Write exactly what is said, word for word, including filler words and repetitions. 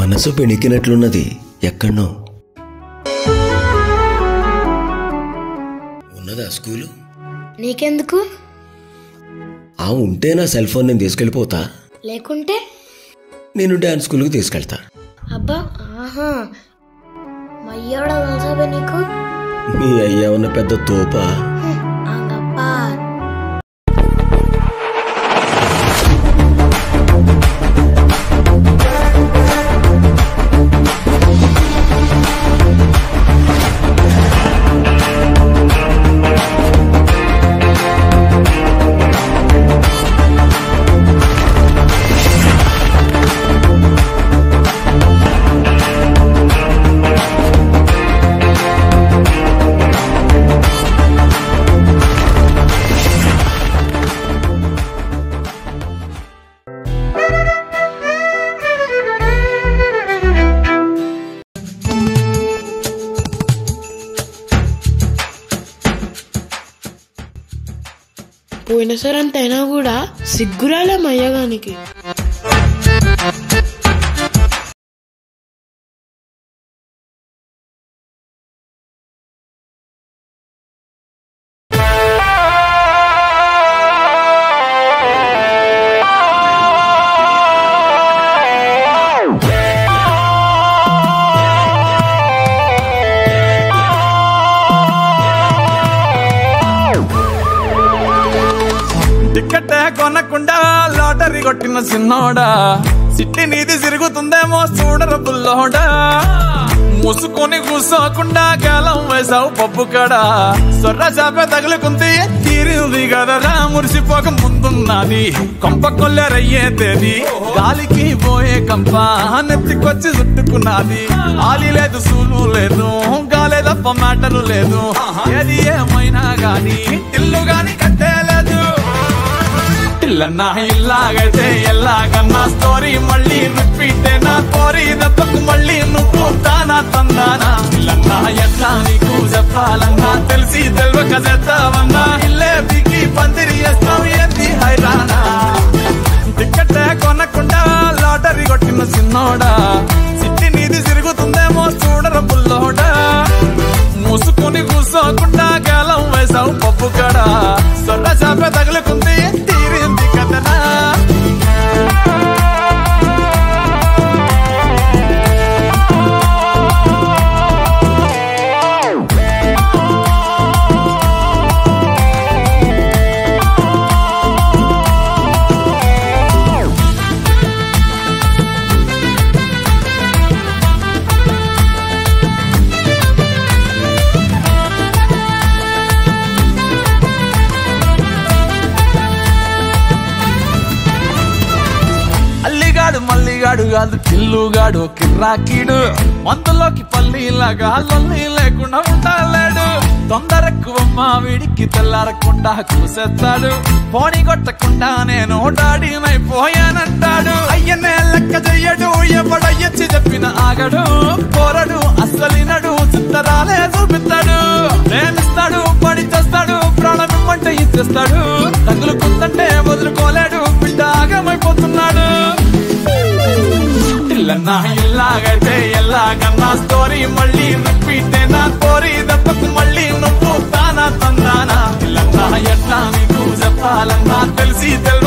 మనసు పెణికినట్లున్నది ఎక్కడో. ఉన్నదా స్కూలు? నీకెందుకు? ఆ ఉంటే నా సెల్ ఫోన్ నేను తీసుకెళ్ళిపోతా. లేకుంటే నేను డాన్స్ స్కూల్కి తీసుకెళ్తా. అబ్బా ఆహా, మయ్యాడా తెలుసా నీకు? మీ అయ్యా ఉన్న పెద్ద తోపా? పోయిన సార్ అంతైనా కూడా సిగ్గురాలే మయ్యగానికి. టికెట్ కొనకుండా లాటరీ కొట్టిన సిన్నోడా, సిట్టి నీది సిరుగుతుందేమో చూడర బుల్లోడా. మూసుకొని కూసోకుండా గాలం వేసావు పప్పు కడా, సొర్ర చాప తగులుకుంది తీరింది కదరా. మురిసిపోక ముందున్నది కొంప కొల్లెరయ్యే తేది, గాలికి పోయే కంప నెత్తికొచ్చి చుట్టుకున్నది. ఆలి లేదు సూలు లేదు, గాలే తప్ప మ్యాటరు లేదు. ఏది ఏమైనా గాని ఇల్లు గాని కట్టేలేదు. ఇల్లన్నా ఇల్లాగైతే ఎల్లాగన్నా స్టోరీ మళ్ళీ రిపీటే నా కోరి దెబ్బకు మళ్ళీ నువ్వు తానా తందానా. ఇల్లన్నా ఎట్లా నీకు చెప్పాలన్నా తెలిసి తెలియక చేస్తావన్నా. ఇల్లే బిగి పందిరి చేస్తావు ఏంది హైరానా. టికెట్ కొనకుండా లాటరీ కొట్టిన సిన్నోడా, సిట్టి నీది సిరుగుతుందేమో చూడర బుల్లోడా. మూసుకొని కూసోకుండా గాలం వేసావు పప్పు కడా, సొర్ర చాప తగులుకుంది తీరింది కదనా. మల్లిగాడు కాదు కిల్లుగాడు కిర్రాకీడు, మందులోకి పల్లీలాగా లొల్లి లేకుండా ఉండలేడు. తొందరెక్కువమ్మ వీడికి తెల్లారకుండా కూసేస్తాడు, పోనీ కొట్టకుండా నేను డాడీనైపోయానంటాడు. అయ్యనే లెక్క చెయ్యడు, ఎవడయ్యచ్చి చెప్పిన ఆగడు. పోరడు అస్సలినడు, చిత్తరాలే చూపిస్తాడు. ప్రేమిస్తాడు, పడి చేస్తాడు, ప్రాణం ఇమ్మంటే ఇచ్చేస్తాడు. తగులుకుందంటే వదులుకోలేడు, బిడ్డ ఆగమైపోతున్నాడు. ఇల్లన్నా ఇల్లాగైతే ఎల్లాగన్నా స్టోరీ మళ్ళీ రిపీటే నా కోరి దెబ్బకు మళ్ళీ నువ్వు తానా తందానా. ఇల్లన్నా ఎట్లా నీకు చెప్పాలన్నా తెలిసి